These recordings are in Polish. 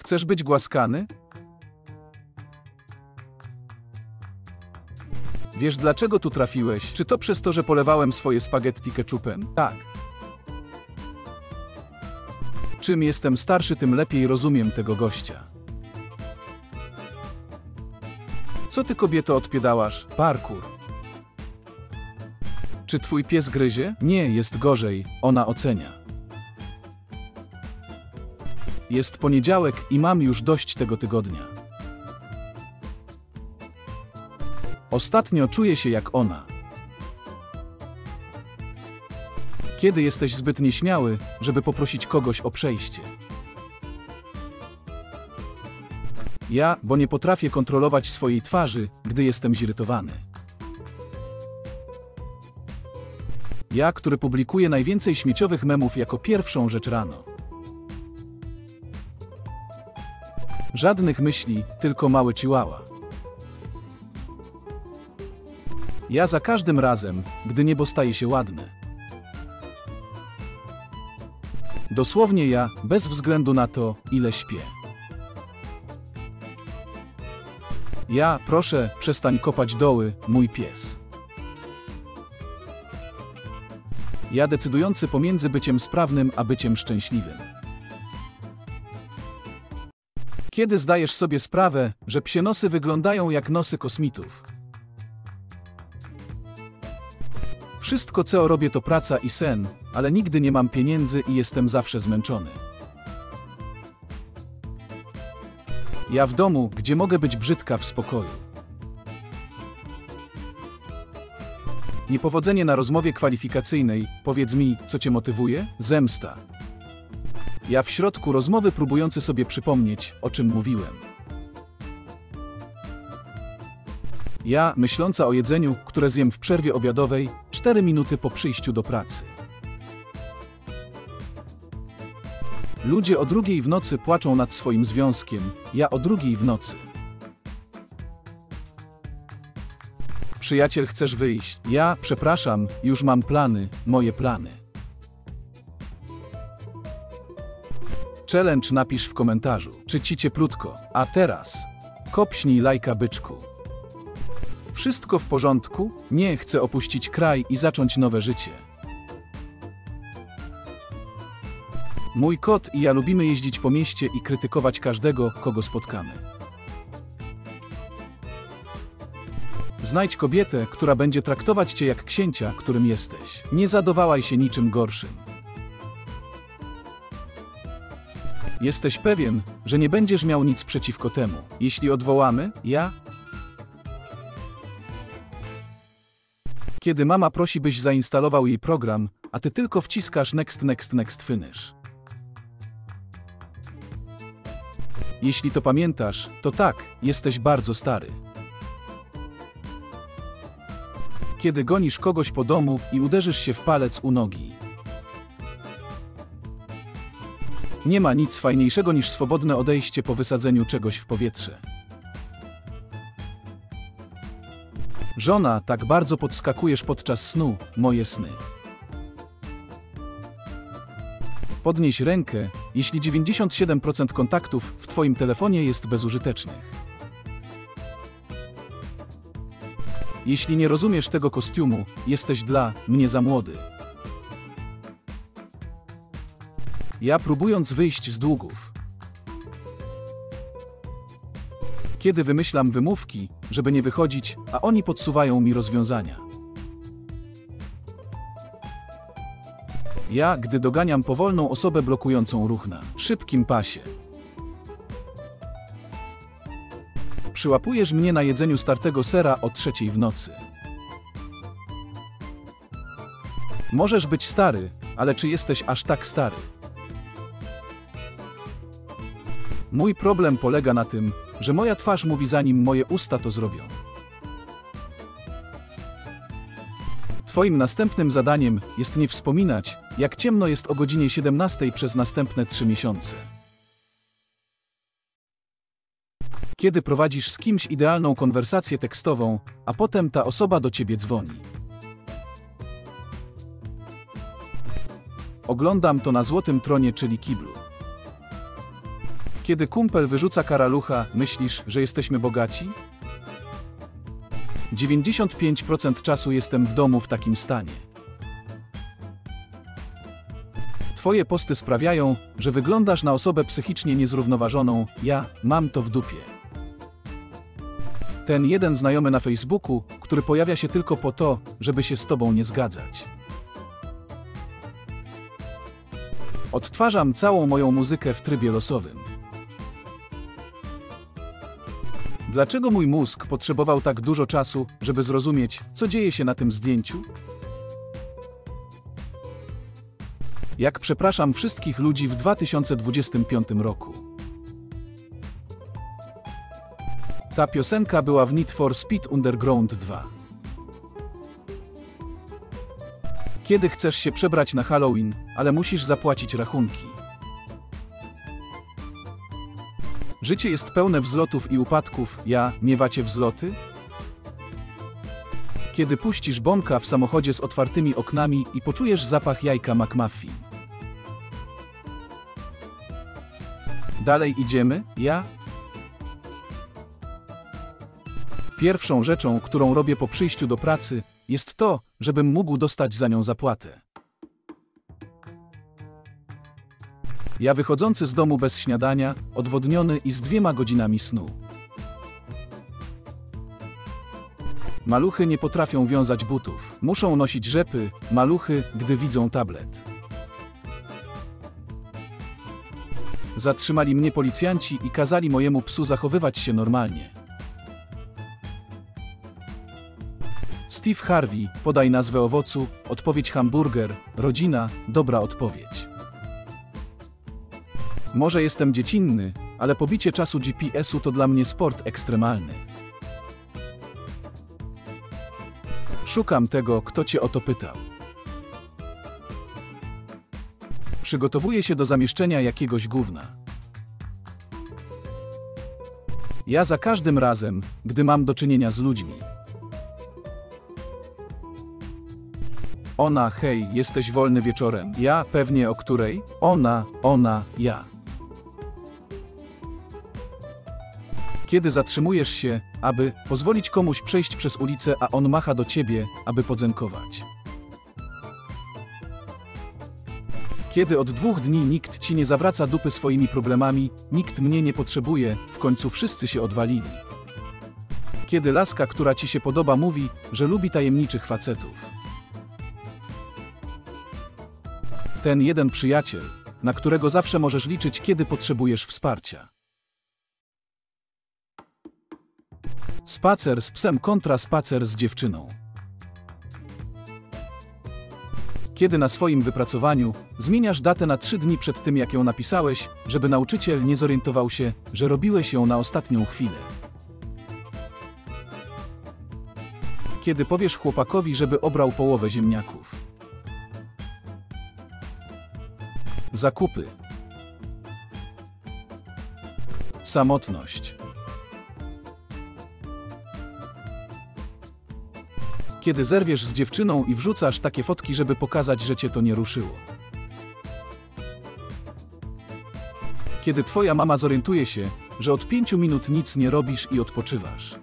Chcesz być głaskany? Wiesz, dlaczego tu trafiłeś? Czy to przez to, że polewałem swoje spaghetti ketchupem? Tak. Czym jestem starszy, tym lepiej rozumiem tego gościa. Co ty, kobieto, odpiedałasz? Parkour. Czy twój pies gryzie? Nie, jest gorzej, ona ocenia. Jest poniedziałek i mam już dość tego tygodnia. Ostatnio czuję się jak ona. Kiedy jesteś zbyt nieśmiały, żeby poprosić kogoś o przejście? Ja, bo nie potrafię kontrolować swojej twarzy, gdy jestem zirytowany. Ja, który publikuje najwięcej śmieciowych memów jako pierwszą rzecz rano. Żadnych myśli, tylko mały chihuahua. Ja za każdym razem, gdy niebo staje się ładne. Dosłownie ja, bez względu na to, ile śpię. Ja, proszę, przestań kopać doły, mój pies. Ja decydujący pomiędzy byciem sprawnym a byciem szczęśliwym. Kiedy zdajesz sobie sprawę, że psie nosy wyglądają jak nosy kosmitów? Wszystko, co robię, to praca i sen, ale nigdy nie mam pieniędzy i jestem zawsze zmęczony. Ja w domu, gdzie mogę być brzydka w spokoju. Niepowodzenie na rozmowie kwalifikacyjnej, powiedz mi, co cię motywuje? Zemsta. Ja w środku rozmowy próbujący sobie przypomnieć, o czym mówiłem. Ja, myśląca o jedzeniu, które zjem w przerwie obiadowej, 4 minuty po przyjściu do pracy. Ludzie o 2 w nocy płaczą nad swoim związkiem, ja o 2 w nocy. Przyjaciel, chcesz wyjść? Ja, przepraszam, już mam plany, moje plany. Challenge napisz w komentarzu, czy ci cieplutko, a teraz kopśnij lajka, byczku. Wszystko w porządku? Nie, chcę opuścić kraj i zacząć nowe życie. Mój kot i ja lubimy jeździć po mieście i krytykować każdego, kogo spotkamy. Znajdź kobietę, która będzie traktować cię jak księcia, którym jesteś. Nie zadowalaj się niczym gorszym. Jesteś pewien, że nie będziesz miał nic przeciwko temu, jeśli odwołamy? Ja? Kiedy mama prosi, byś zainstalował jej program, a ty tylko wciskasz next finish. Jeśli to pamiętasz, to tak, jesteś bardzo stary. Kiedy gonisz kogoś po domu i uderzysz się w palec u nogi. Nie ma nic fajniejszego niż swobodne odejście po wysadzeniu czegoś w powietrze. Żona, tak bardzo podskakujesz podczas snu, moje sny. Podnieś rękę, jeśli 97% kontaktów w twoim telefonie jest bezużytecznych. Jeśli nie rozumiesz tego kostiumu, jesteś dla mnie za młody. Ja, próbując wyjść z długów. Kiedy wymyślam wymówki, żeby nie wychodzić, a oni podsuwają mi rozwiązania. Ja, gdy doganiam powolną osobę blokującą ruch na szybkim pasie. Przyłapujesz mnie na jedzeniu startego sera o 3 w nocy. Możesz być stary, ale czy jesteś aż tak stary? Mój problem polega na tym, że moja twarz mówi, zanim moje usta to zrobią. Twoim następnym zadaniem jest nie wspominać, jak ciemno jest o godzinie 17 przez następne 3 miesiące. Kiedy prowadzisz z kimś idealną konwersację tekstową, a potem ta osoba do ciebie dzwoni. Oglądam to na złotym tronie, czyli kiblu. Kiedy kumpel wyrzuca karalucha, myślisz, że jesteśmy bogaci? 95% czasu jestem w domu w takim stanie. Twoje posty sprawiają, że wyglądasz na osobę psychicznie niezrównoważoną. Ja mam to w dupie. Ten jeden znajomy na Facebooku, który pojawia się tylko po to, żeby się z tobą nie zgadzać. Odtwarzam całą moją muzykę w trybie losowym. Dlaczego mój mózg potrzebował tak dużo czasu, żeby zrozumieć, co dzieje się na tym zdjęciu? Jak przepraszam wszystkich ludzi w 2025 roku. Ta piosenka była w Need for Speed Underground 2. Kiedy chcesz się przebrać na Halloween, ale musisz zapłacić rachunki. Życie jest pełne wzlotów i upadków. Miewacie wzloty? Kiedy puścisz bąka w samochodzie z otwartymi oknami i poczujesz zapach jajka McMuffin. Dalej idziemy? Pierwszą rzeczą, którą robię po przyjściu do pracy, jest to, żebym mógł dostać za nią zapłatę. Ja wychodzący z domu bez śniadania, odwodniony i z 2 godzinami snu. Maluchy nie potrafią wiązać butów. Muszą nosić rzepy, maluchy, gdy widzą tablet. Zatrzymali mnie policjanci i kazali mojemu psu zachowywać się normalnie. Steve Harvey, podaj nazwę owocu, odpowiedź hamburger, rodzina, dobra odpowiedź. Może jestem dziecinny, ale pobicie czasu GPS-u to dla mnie sport ekstremalny. Szukam tego, kto cię o to pytał. Przygotowuję się do zamieszczenia jakiegoś gówna. Ja za każdym razem, gdy mam do czynienia z ludźmi. Ona, hej, jesteś wolny wieczorem. Ja, pewnie o której? Ona, ja. Kiedy zatrzymujesz się, aby pozwolić komuś przejść przez ulicę, a on macha do ciebie, aby podziękować. Kiedy od 2 dni nikt ci nie zawraca dupy swoimi problemami, nikt mnie nie potrzebuje, w końcu wszyscy się odwalili. Kiedy laska, która ci się podoba, mówi, że lubi tajemniczych facetów. Ten jeden przyjaciel, na którego zawsze możesz liczyć, kiedy potrzebujesz wsparcia. Spacer z psem kontra spacer z dziewczyną. Kiedy na swoim wypracowaniu zmieniasz datę na 3 dni przed tym, jak ją napisałeś, żeby nauczyciel nie zorientował się, że robiłeś ją na ostatnią chwilę. Kiedy powiesz chłopakowi, żeby obrał połowę ziemniaków. Zakupy. Samotność. Kiedy zerwiesz z dziewczyną i wrzucasz takie fotki, żeby pokazać, że cię to nie ruszyło. Kiedy twoja mama zorientuje się, że od 5 minut nic nie robisz i odpoczywasz.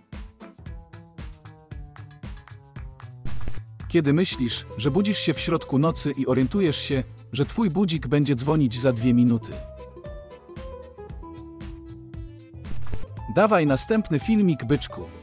Kiedy myślisz, że budzisz się w środku nocy i orientujesz się, że twój budzik będzie dzwonić za 2 minuty. Dawaj następny filmik, byczku.